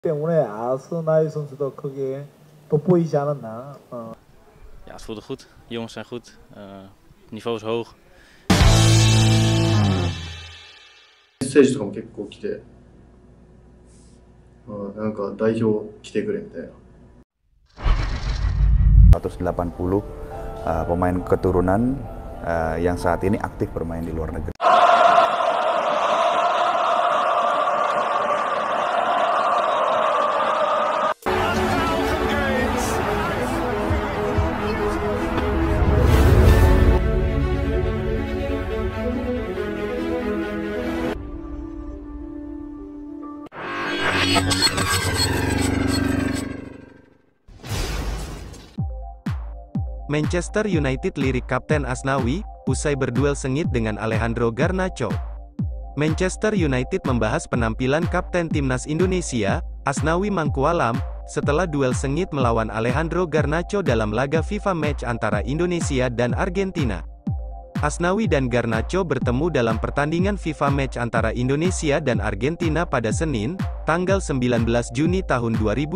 때문에 아스나이 선수도 크게 돋보이지 않았나. Ja, het voelde goed. De jongens zijn goed. Het niveau is hoog. メッセージとかも結構来て、なんか代表来てくれみたいな。 180 pemain keturunan yang saat ini aktif bermain di luar negeri. Manchester United lirik Kapten Asnawi, usai berduel sengit dengan Alejandro Garnacho. Manchester United membahas penampilan Kapten Timnas Indonesia, Asnawi Mangkualam, setelah duel sengit melawan Alejandro Garnacho dalam laga FIFA Match antara Indonesia dan Argentina. Asnawi dan Garnacho bertemu dalam pertandingan FIFA Match antara Indonesia dan Argentina pada Senin, tanggal 19 Juni tahun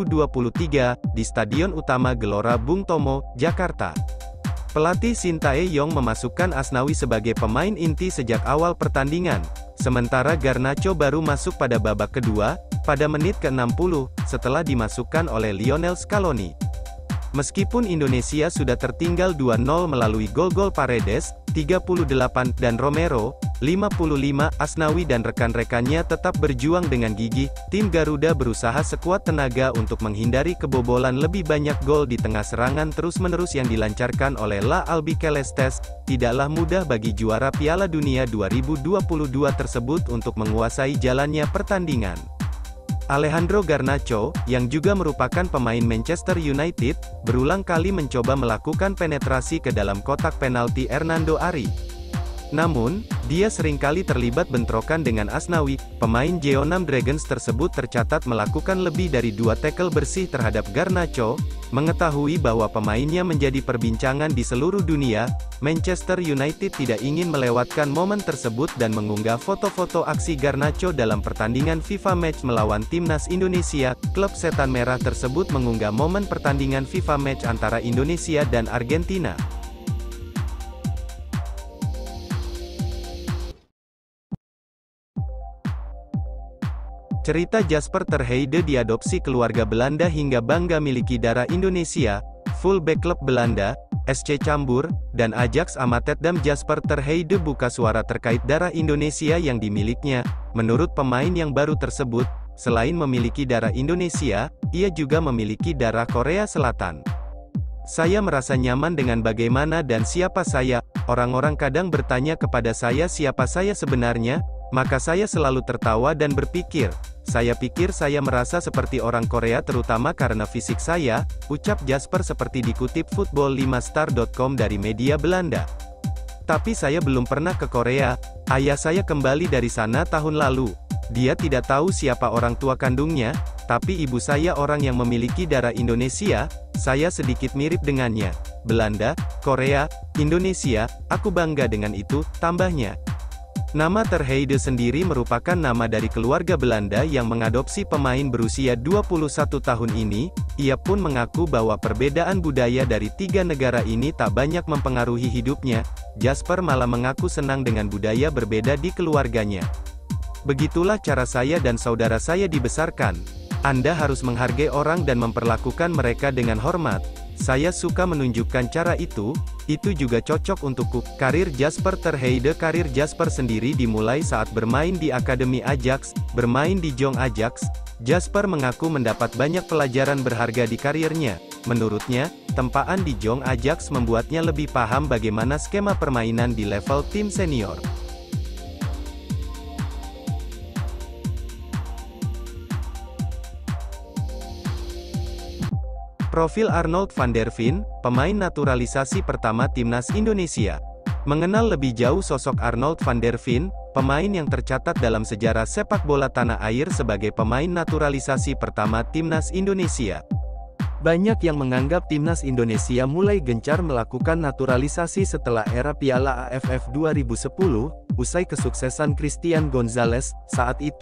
2023, di Stadion Utama Gelora Bung Tomo, Jakarta. Pelatih Sintayong memasukkan Asnawi sebagai pemain inti sejak awal pertandingan, sementara Garnacho baru masuk pada babak kedua, pada menit ke-60, setelah dimasukkan oleh Lionel Scaloni. Meskipun Indonesia sudah tertinggal 2-0 melalui gol-gol Paredes, 38, dan Romero, 55, Asnawi dan rekan-rekannya tetap berjuang dengan gigih. Tim Garuda berusaha sekuat tenaga untuk menghindari kebobolan lebih banyak gol di tengah serangan terus-menerus yang dilancarkan oleh La Albicelestes. Tidaklah mudah bagi juara Piala Dunia 2022 tersebut untuk menguasai jalannya pertandingan. Alejandro Garnacho, yang juga merupakan pemain Manchester United, berulang kali mencoba melakukan penetrasi ke dalam kotak penalti Hernando Ari. Namun, dia seringkali terlibat bentrokan dengan Asnawi. Pemain Jeonnam Dragons tersebut tercatat melakukan lebih dari 2 tackle bersih terhadap Garnacho. Mengetahui bahwa pemainnya menjadi perbincangan di seluruh dunia, Manchester United tidak ingin melewatkan momen tersebut dan mengunggah foto-foto aksi Garnacho dalam pertandingan FIFA Match melawan Timnas Indonesia. Klub Setan Merah tersebut mengunggah momen pertandingan FIFA Match antara Indonesia dan Argentina. Cerita Jasper ter Heide diadopsi keluarga Belanda hingga bangga miliki darah Indonesia. Fullback klub Belanda, SC Cambuur, dan Ajax Amsterdam Jasper ter Heide buka suara terkait darah Indonesia yang dimilikinya. Menurut pemain yang baru tersebut, selain memiliki darah Indonesia, ia juga memiliki darah Korea Selatan. Saya merasa nyaman dengan bagaimana dan siapa saya. Orang-orang kadang bertanya kepada saya siapa saya sebenarnya, maka saya selalu tertawa dan berpikir, saya pikir saya merasa seperti orang Korea terutama karena fisik saya, ucap Jasper seperti dikutip Football5star.com dari media Belanda. Tapi saya belum pernah ke Korea, ayah saya kembali dari sana tahun lalu. Dia tidak tahu siapa orang tua kandungnya, tapi ibu saya orang yang memiliki darah Indonesia, saya sedikit mirip dengannya. Belanda, Korea, Indonesia, aku bangga dengan itu, tambahnya. Nama ter Heide sendiri merupakan nama dari keluarga Belanda yang mengadopsi pemain berusia 21 tahun ini. Ia pun mengaku bahwa perbedaan budaya dari 3 negara ini tak banyak mempengaruhi hidupnya. Jasper malah mengaku senang dengan budaya berbeda di keluarganya. Begitulah cara saya dan saudara saya dibesarkan. Anda harus menghargai orang dan memperlakukan mereka dengan hormat. Saya suka menunjukkan cara itu juga cocok untukku. Karir Jasper ter Heide. Karir Jasper sendiri dimulai saat bermain di Akademi Ajax, bermain di Jong Ajax. Jasper mengaku mendapat banyak pelajaran berharga di karirnya. Menurutnya, tempaan di Jong Ajax membuatnya lebih paham bagaimana skema permainan di level tim senior. Profil Arnold van der Veen, pemain naturalisasi pertama Timnas Indonesia. Mengenal lebih jauh sosok Arnold van der Veen, pemain yang tercatat dalam sejarah sepak bola tanah air sebagai pemain naturalisasi pertama Timnas Indonesia. Banyak yang menganggap Timnas Indonesia mulai gencar melakukan naturalisasi setelah era Piala AFF 2010, usai kesuksesan Christian Gonzalez. Saat itu,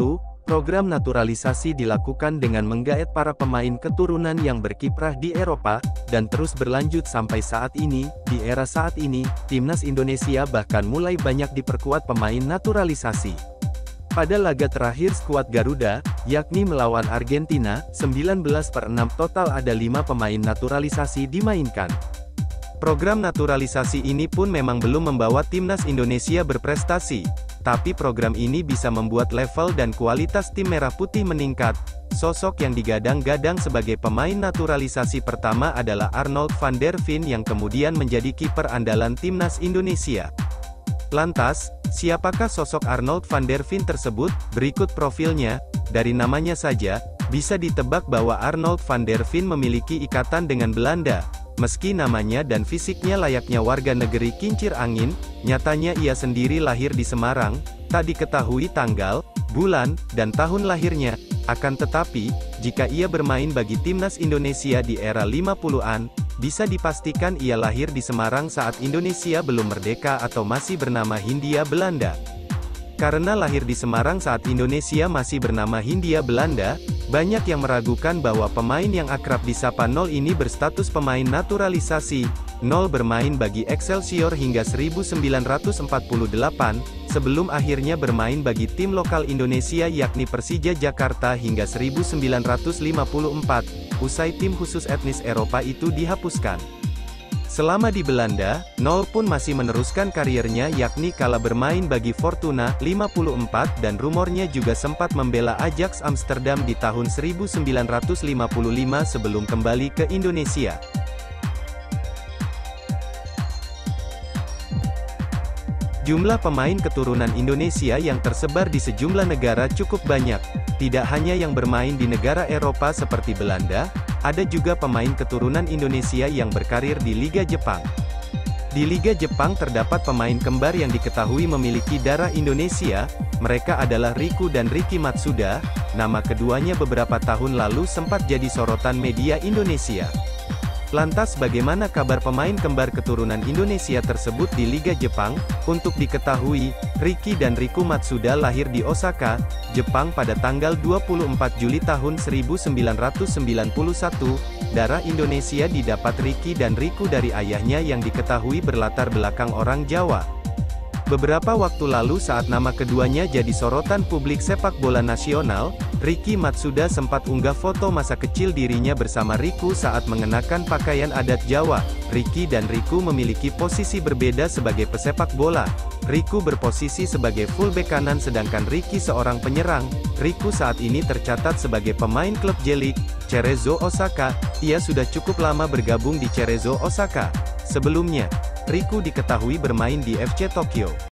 Program naturalisasi dilakukan dengan menggaet para pemain keturunan yang berkiprah di Eropa, dan terus berlanjut sampai saat ini. Di era saat ini, timnas Indonesia bahkan mulai banyak diperkuat pemain naturalisasi. Pada laga terakhir skuad Garuda, yakni melawan Argentina, 19/6 total ada 5 pemain naturalisasi dimainkan. Program naturalisasi ini pun memang belum membawa timnas Indonesia berprestasi, tapi program ini bisa membuat level dan kualitas tim merah putih meningkat. Sosok yang digadang-gadang sebagai pemain naturalisasi pertama adalah Arnold van der Veen yang kemudian menjadi kiper andalan timnas Indonesia. Lantas, siapakah sosok Arnold van der Veen tersebut? Berikut profilnya. Dari namanya saja, bisa ditebak bahwa Arnold van der Veen memiliki ikatan dengan Belanda. Meski namanya dan fisiknya layaknya warga negeri kincir angin, nyatanya ia sendiri lahir di Semarang, tak diketahui tanggal, bulan, dan tahun lahirnya. Akan tetapi, jika ia bermain bagi timnas Indonesia di era 50-an, bisa dipastikan ia lahir di Semarang saat Indonesia belum merdeka atau masih bernama Hindia Belanda. Karena lahir di Semarang saat Indonesia masih bernama Hindia Belanda, banyak yang meragukan bahwa pemain yang akrab disapa Nol ini berstatus pemain naturalisasi. Nol bermain bagi Excelsior hingga 1948, sebelum akhirnya bermain bagi tim lokal Indonesia yakni Persija Jakarta hingga 1954, usai tim khusus etnis Eropa itu dihapuskan. Selama di Belanda, Nol pun masih meneruskan kariernya yakni kala bermain bagi Fortuna 54 dan rumornya juga sempat membela Ajax Amsterdam di tahun 1955 sebelum kembali ke Indonesia. Jumlah pemain keturunan Indonesia yang tersebar di sejumlah negara cukup banyak. Tidak hanya yang bermain di negara Eropa seperti Belanda, ada juga pemain keturunan Indonesia yang berkarir di Liga Jepang. Di Liga Jepang terdapat pemain kembar yang diketahui memiliki darah Indonesia, mereka adalah Riku dan Riki Matsuda. Nama keduanya beberapa tahun lalu sempat jadi sorotan media Indonesia. Lantas bagaimana kabar pemain kembar keturunan Indonesia tersebut di Liga Jepang? Untuk diketahui, Riki dan Riku Matsuda lahir di Osaka, Jepang pada tanggal 24 Juli tahun 1991. Darah Indonesia didapat Riki dan Riku dari ayahnya yang diketahui berlatar belakang orang Jawa. Beberapa waktu lalu saat nama keduanya jadi sorotan publik sepak bola nasional, Riki Matsuda sempat unggah foto masa kecil dirinya bersama Riku saat mengenakan pakaian adat Jawa. Riki dan Riku memiliki posisi berbeda sebagai pesepak bola. Riku berposisi sebagai fullback kanan sedangkan Riki seorang penyerang. Riku saat ini tercatat sebagai pemain klub J-League, Cerezo Osaka. Ia sudah cukup lama bergabung di Cerezo Osaka. Sebelumnya, Riku diketahui bermain di FC Tokyo.